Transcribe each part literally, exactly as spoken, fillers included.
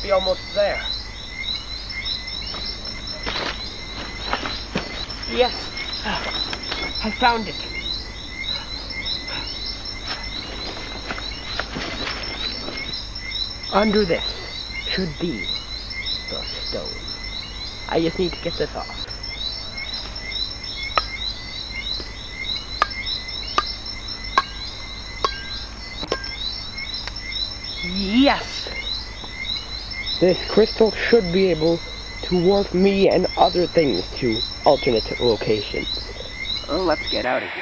be almost there. Yes, I found it. Under this should be the stone. I just need to get this off. Yes! This crystal should be able to warp me and other things to alternate locations. Well, let's get out of here.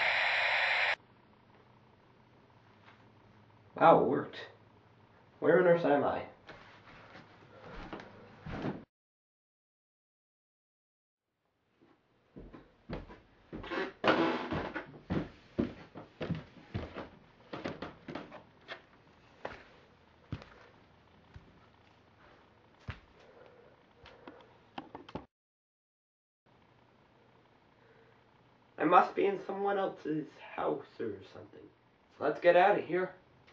Wow, it worked. Where on earth am I? I must be in someone else's house or something. So let's get out of here.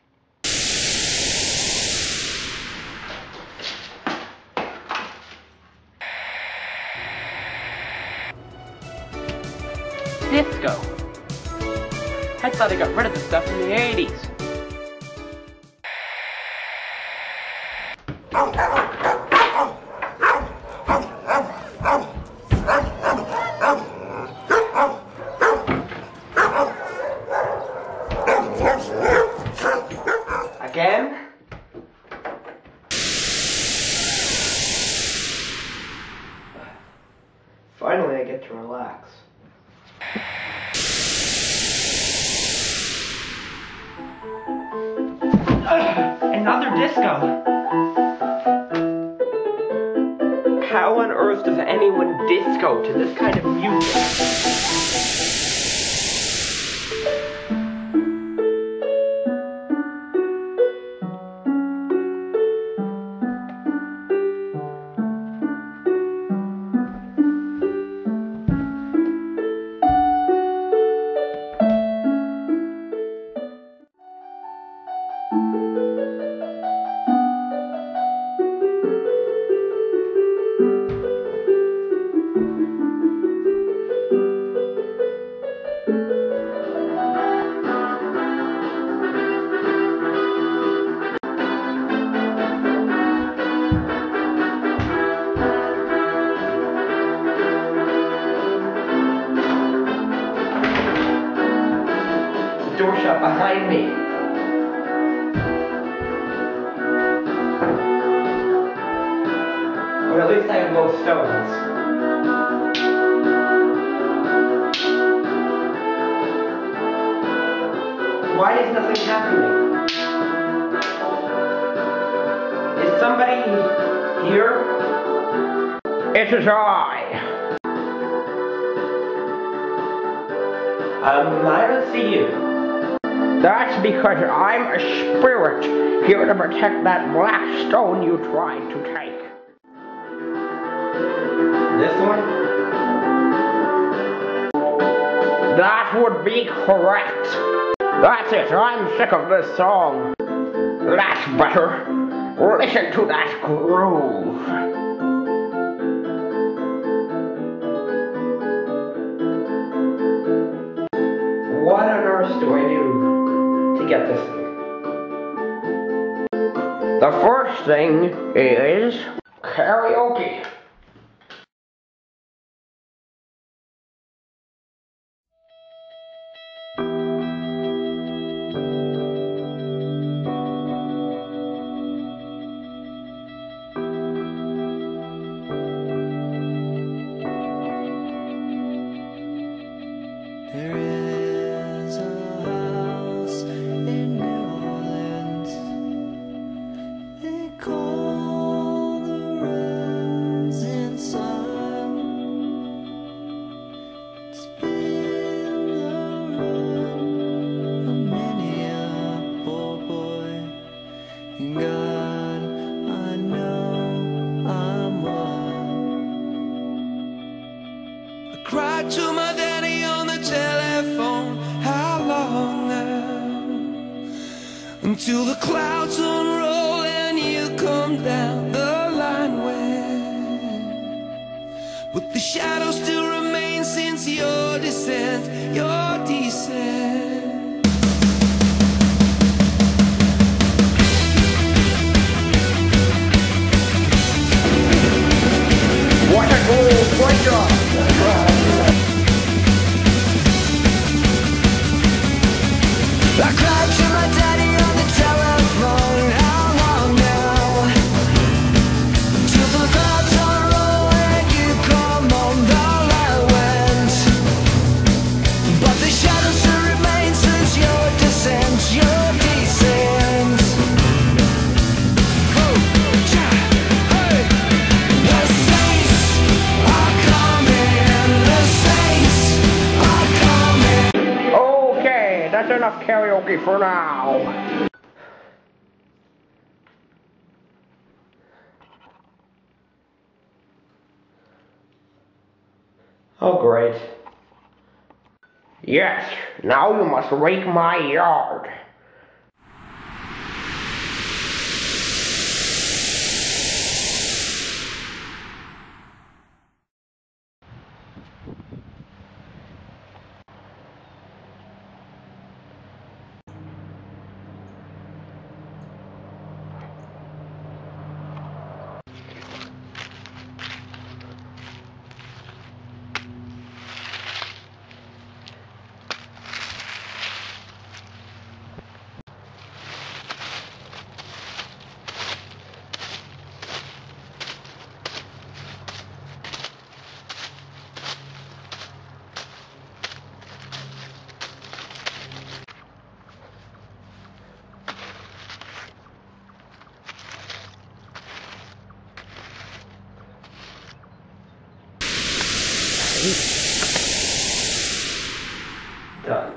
Disco. I thought I got rid of the stuff in the eighties. Again? Finally, I get to relax. Another disco! How on earth does anyone disco to this kind of music? Door shut behind me. Or at least I have both stones. Why is nothing happening? Is somebody here? It is I. Um, I don't see you. That's because I'm a spirit here to protect that black stone you tried to take. This one? That would be correct. That's it, I'm sick of this song. That's better. Listen to that groove. What on earth do I do to get this thing? The first thing is karaoke. There is a house in New Orleans they call the rising sun. It's been the run of many a poor boy, and God, I know I'm one. I cried to my daddy on the telephone, how long now? Until the clouds unroll and you come down. the shadow still remains since your descent, your descent. What a cool pleasure! I cried to my daddy on the telephone. How long now? Till the clouds are low and you come on, all I went. But the shadow still remains since your descent, your descent. Oh, yeah, hey. The saints are coming, the saints are coming. Okay, that's enough karaoke for now. Oh, great. Yes, now you must rake my yard. Done.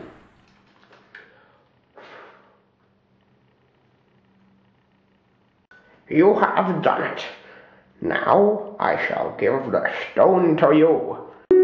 You have done it. Now I shall give the stone to you.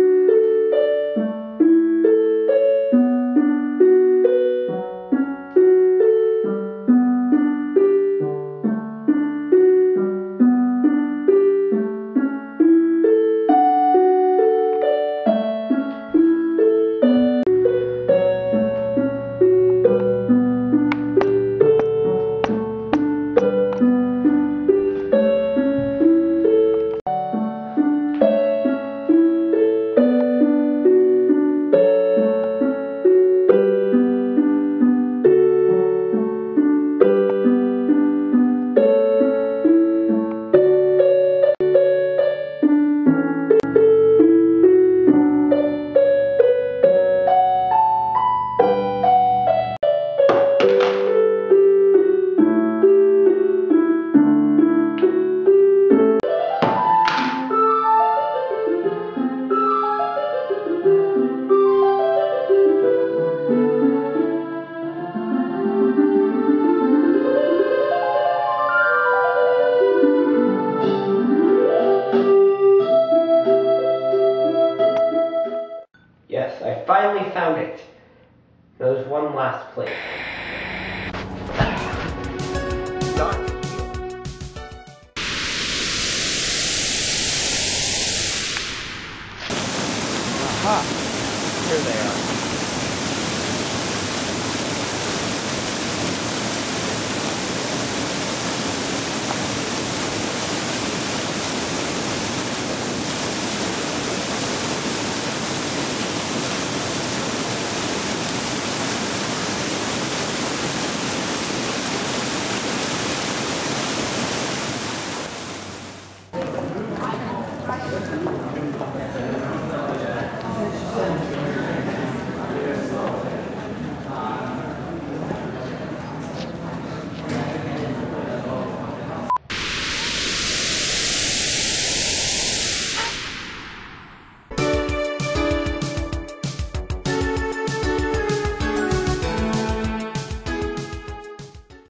Yes, I finally found it. Now there's one last place. Done. Aha! Here they are.